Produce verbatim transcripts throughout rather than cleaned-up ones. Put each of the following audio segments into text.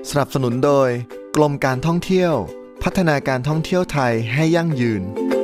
สนับสนุนโดยกรมการท่องเที่ยวพัฒนาการท่องเที่ยวไทยให้ยั่งยืน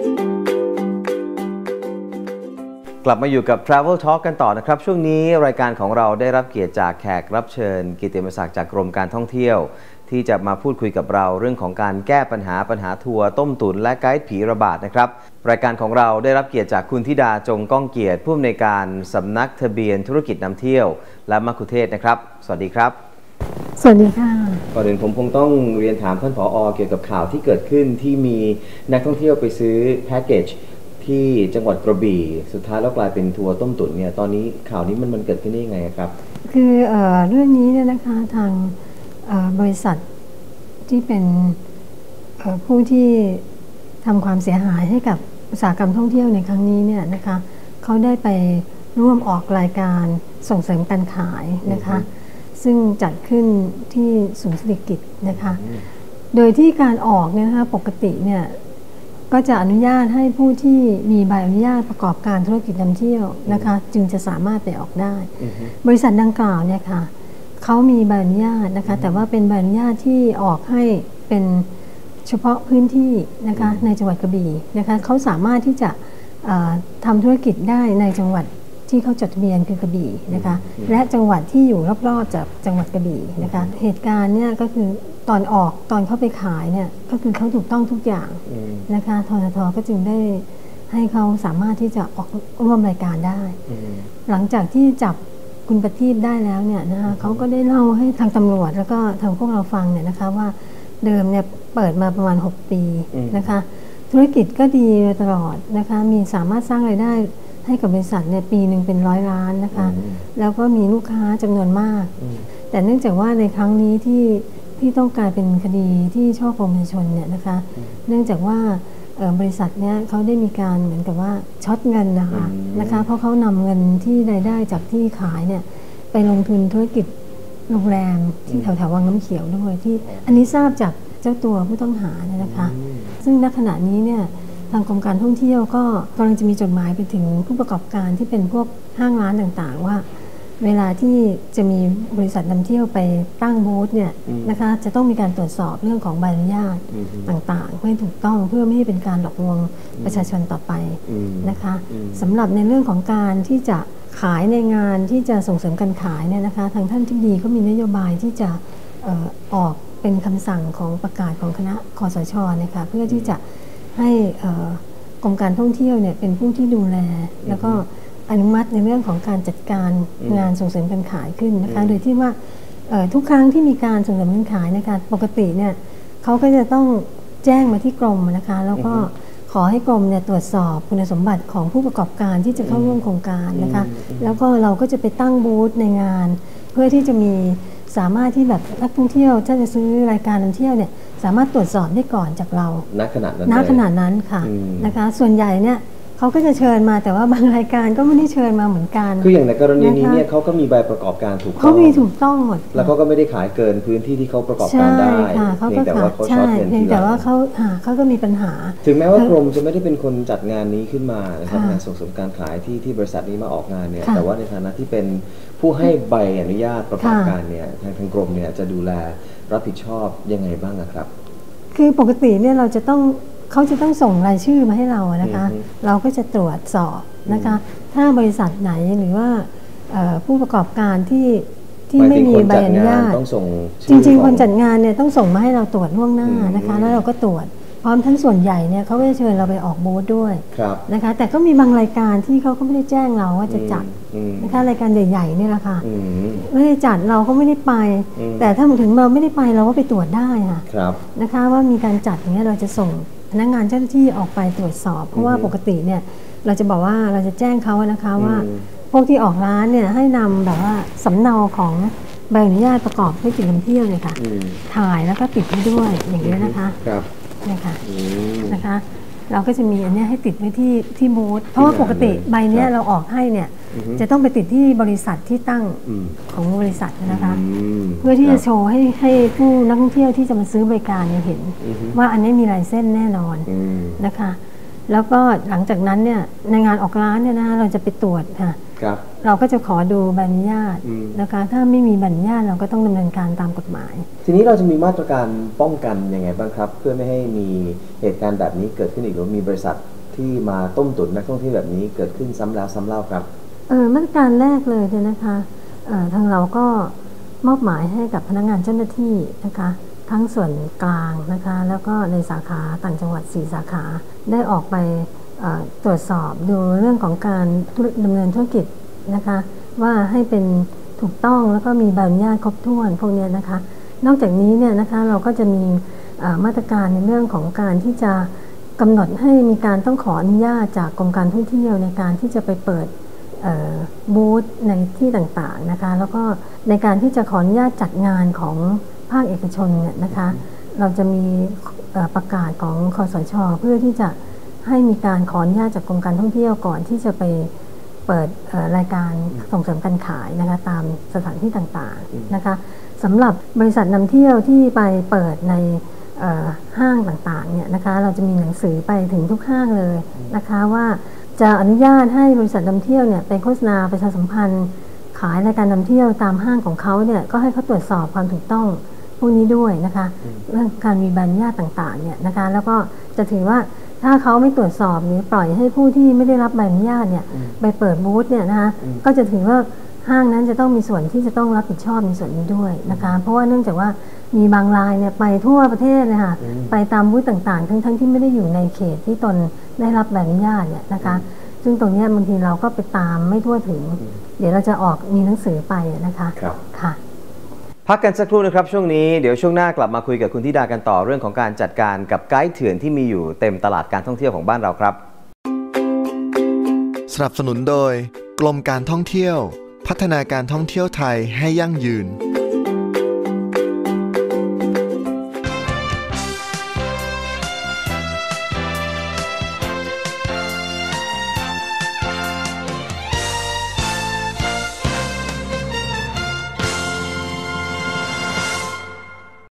กลับมาอยู่กับ Travel Talk กันต่อนะครับช่วงนี้รายการของเราได้รับเกียรติจากแขกรับเชิญกิตติมศักดิ์จากกรมการท่องเที่ยวที่จะมาพูดคุยกับเราเรื่องของการแก้ปัญหาปัญหาทัวร์ต้มตุ๋นและไกด์ผีระบาดนะครับรายการของเราได้รับเกียรติจากคุณธิดาจงก้องเกียรติผู้อำนวยการสำนักทะเบียนธุรกิจนำเที่ยวและมัคคุเทศก์นะครับสวัสดีครับสวัสดีค่ะก่อนอื่นผมคงต้องเรียนถามท่านผอ.เกี่ยวกับข่าวที่เกิดขึ้นที่มีนักท่องเที่ยวไปซื้อแพ็กเกจที่จังหวัดกระบี่สุดท้ายแล้วกลายเป็นทัวร์ต้มตุ๋นเนี่ยตอนนี้ข่าวนี้มันมันเกิดขึ้นได้ยังไงครับคือเอ่อเรื่องนี้เนี่ยนะคะทางบริษัทที่เป็นผู้ที่ทำความเสียหายให้กับอุตสาหกรรมท่องเที่ยวในครั้งนี้เนี่ยนะคะเขาได้ไปร่วมออกรายการส่งเสริมการขายนะคะซึ่งจัดขึ้นที่ศูนย์เศรษฐกิจนะคะโดยที่การออกเนี่ยนะคะปกติเนี่ยก็จะอนุญาตให้ผู้ที่มีใบอนุญาตประกอบการธุรกิจนำเที่ยวนะคะจึงจะสามารถไปออกได้บริษัทดังกล่าวเนี่ยค่ะเขามีใบอนุญาตนะคะแต่ว่าเป็นใบอนุญาตที่ออกให้เป็นเฉพาะพื้นที่นะคะในจังหวัดกระบี่นะคะเขาสามารถที่จะทำธุรกิจได้ในจังหวัดที่เขาจดทะเบียนคือกระบี่นะคะและจังหวัดที่อยู่รอบๆจากจังหวัดกระบี่นะคะเหตุการณ์เนี่ยก็คือตอนออกตอนเข้าไปขายเนี่ยก็คือเขาถูกต้องทุกอย่างนะคะททท.ก็จึงได้ให้เขาสามารถที่จะออกร่วมรายการได้หลังจากที่จับคุณประทีปได้แล้วเนี่ยนะคะเขาก็ได้เล่าให้ทางตำรวจแล้วก็ทางพวกเราฟังเนี่ยนะคะว่าเดิมเนี่ยเปิดมาประมาณหกปีนะคะธุรกิจก็ดีตลอดนะคะมีสามารถสร้างรายได้ให้กับบริษัทเนี่ยปีหนึ่งเป็นร้อยล้านนะคะแล้วก็มีลูกค้าจำนวนมากแต่เนื่องจากว่าในครั้งนี้ที่ที่ต้องกลายเป็นคดีที่ช่อโกงประชาชนเนี่ยนะคะเนื่องจากว่าบริษัทเนี่ยเขาได้มีการเหมือนกับว่าช็อตเงินนะคะนะคะเพราะเขานำเงินที่รายได้จากที่ขายเนี่ยไปลงทุนธุรกิจโรงแรมที่แถวแถววังน้ำเขียวด้วยที่อันนี้ทราบจากเจ้าตัวผู้ต้องหาเนี่ยนะคะซึ่งณขณะนี้เนี่ยทางกรมการท่องเที่ยวก็กำลังจะมีจดหมายไปถึงผู้ประกอบการที่เป็นพวกห้างร้านต่างๆว่าเวลาที่จะมีบริษัทนำเที่ยวไปตั้งบูธเนี่ยนะคะจะต้องมีการตรวจสอบเรื่องของใบอนุญาตต่างๆเพื่อให้ถูกต้องเพื่อไม่ให้เป็นการหลอกลวงประชาชนต่อไปนะคะสำหรับในเรื่องของการที่จะขายในงานที่จะส่งเสริมการขายเนี่ยนะคะทางท่านที่ดีก็มีนโยบายที่จะออกเป็นคำสั่งของประกาศของคณะคสช.นะคะเพื่อที่จะให้กรมการท่องเที่ยวเนี่ยเป็นผู้ที่ดูแลแล้วก็อนุมัติในเรื่องของการจัดการงานส่งเสริมการขายขึ้นนะคะโดยที่ว่าทุกครั้งที่มีการส่งเสริมการขายนะคะปกติเนี่ยเขาก็จะต้องแจ้งมาที่กรมนะคะแล้วก็ขอให้กรมเนี่ยตรวจสอบคุณสมบัติของผู้ประกอบการที่จะเข้าร่วมโครงการนะคะแล้วก็เราก็จะไปตั้งบูธในงานเพื่อที่จะมีสามารถที่แบบนักท่องเที่ยวถ้าจะซื้อรายการนำเที่ยวเนี่ยสามารถตรวจสอบได้ก่อนจากเราณขณะนั้นณขณะนั้นค่ะนะคะส่วนใหญ่เนี่ยเขาก็จะเชิญมาแต่ว่าบางรายการก็ไม่ได้เชิญมาเหมือนกันคืออย่างในกรณีนี้เนี่ยเขาก็มีใบประกอบการถูกต้องเขามีถูกต้องหมดแล้วเขาก็ไม่ได้ขายเกินพื้นที่ที่เขาประกอบการได้เพียงแต่ว่าเขาช็อตเงินทีหลังแต่ว่าเขาเขาก็มีปัญหาถึงแม้ว่ากรมจะไม่ได้เป็นคนจัดงานนี้ขึ้นมานะครับงานส่งเสริมการขายที่ที่บริษัทนี้มาออกงานเนี่ยแต่ว่าในฐานะที่เป็นผู้ให้ใบอนุญาตประกอบการเนี่ยทางทางกรมเนี่ยจะดูแลรับผิดชอบยังไงบ้างครับคือปกติเนี่ยเราจะต้องเขาจะต้องส่งรายชื่อมาให้เรานะคะเราก็จะตรวจสอบนะคะถ้าบริษัทไหนหรือว่าผู้ประกอบการที่ที่ไม่มีใบอนุญาตจริงๆคนจัดงานเนี่ยต้องส่งมาให้เราตรวจล่วงหน้านะคะแล้วเราก็ตรวจพร้อมทั้งส่วนใหญ่เนี่ยเขาก็จะเชิญเราไปออกบูธด้วยนะคะแต่ก็มีบางรายการที่เขาก็ไม่ได้แจ้งเราว่าจะจัดนะคะรายการใหญ่ๆนี่แหละค่ะไม่ได้จัดเราก็ไม่ได้ไปแต่ถ้าถึงเราไม่ได้ไปเราก็ไปตรวจได้ค่ะนะคะว่ามีการจัดอย่างนี้เราจะส่งพนักงานเจ้าหน้าที่ออกไปตรวจสอบเพราะว่าปกติเนี่ยเราจะบอกว่าเราจะแจ้งเขานะคะว่าพวกที่ออกร้านเนี่ยให้นำแบบว่าสำเนาของใบอนุญาตประกอบธุรกิจนำเที่ยวเลยค่ะถ่ายแล้วก็ติดไว้ด้วยอย่างนี้นะคะเนี่ยค่ะนะคะเราก็จะมีอันนี้ให้ติดไว้ที่ที่บูธเพราะว่าปกติใบนี้เราออกให้เนี่ยจะต้องไปติดที่บริษัทที่ตั้งของบริษัทนะคะเพื่อที่จะโชว์ให้ให้ผู้นักท่องเที่ยวที่จะมาซื้อบริการเห็นว่าอันนี้มีลายเส้นแน่นอนนะคะแล้วก็หลังจากนั้นเนี่ยในงานออกร้านเนี่ยนะคะเราจะไปตรวจค่ะครับเราก็จะขอดูใบอนุญาตอืมนะคะถ้าไม่มีใบอนุญาตเราก็ต้องดำเนินการตามกฎหมายทีนี้เราจะมีมาตรการป้องกันยังไงบ้างครับ เพื่อไม่ให้มีเหตุการณ์แบบนี้เกิดขึ้นอีกหรือมีบริษัทที่มาต้มตุ๋นนักท่องเที่ยวแบบนี้เกิดขึ้นซ้ำแล้วซ้ำเล่าครับเออมาตรการแรกเลยเนี่ยนะคะเอ่อทางเราก็มอบหมายให้กับพนักงานเจ้าหน้าที่นะคะทั้งส่วนกลางนะคะแล้วก็ในสาขาต่างจังหวัดสี่สาขาได้ออกไปเอ่อตรวจสอบดูเรื่องของการดำเนินธุรกิจนะคะว่าให้เป็นถูกต้องแล้วก็มีใบอนุญาตครบถ้วนพวกนี้นะคะนอกจากนี้เนี่ยนะคะเราก็จะมีเอ่อมาตรการในเรื่องของการที่จะกำหนดให้มีการต้องขออนุญาตจากกรมการท่องเที่ยวในการที่จะไปเปิดบูธในที่ต่างๆนะคะแล้วก็ในการที่จะขออนุญาตจัดงานของภาคเอกชนเนี่ยนะคะเราจะมีประกาศของคสช.เพื่อที่จะให้มีการขออนุญาตจากกรมการท่องเที่ยวก่อนที่จะไปเปิดรายการส่งเสริมการขายนะคะตามสถานที่ต่างๆนะคะสำหรับบริษัทนำเที่ยวที่ไปเปิดในห้างต่างๆเนี่ยนะคะเราจะมีหนังสือไปถึงทุกห้างเลยนะคะว่าจะอนุญาตให้บริษัทนำเที่ยวเนี่ยไปโฆษณาประชาสัมพันธ์ขายรายการนำเที่ยวตามห้างของเขาเนี่ยก็ให้เขาตรวจสอบความถูกต้องพวกนี้ด้วยนะคะเรื่องการมีใบอนุญาตต่างๆเนี่ยนะคะแล้วก็จะถือว่าถ้าเขาไม่ตรวจสอบหรือปล่อยให้ผู้ที่ไม่ได้รับใบอนุญาตเนี่ยไปเปิดบูธเนี่ยนะคะก็จะถือว่าห้างนั้นจะต้องมีส่วนที่จะต้องรับผิดชอบในส่วนนี้ด้วยนะคะเพราะว่าเนื่องจากว่ามีบางรายเนี่ยไปทั่วประเทศเลยค่ะไปตามบูธต่างๆทั้งๆที่ไม่ได้อยู่ในเขตที่ตนได้รับใบอนุญาตเนี่ยนะคะซึ่งตรงนี้บางทีเราก็ไปตามไม่ทั่วถึงเดี๋ยวเราจะออกมีหนังสือไปนะคะครับค่ะพักกันสักครู่นะครับช่วงนี้เดี๋ยวช่วงหน้ากลับมาคุยกับคุณธิดากันต่อเรื่องของการจัดการกับไกด์เถื่อนที่มีอยู่เต็มตลาดการท่องเที่ยวของบ้านเราครับสนับสนุนโดยกรมการท่องเที่ยวพัฒนาการท่องเที่ยวไทยให้ยั่งยืน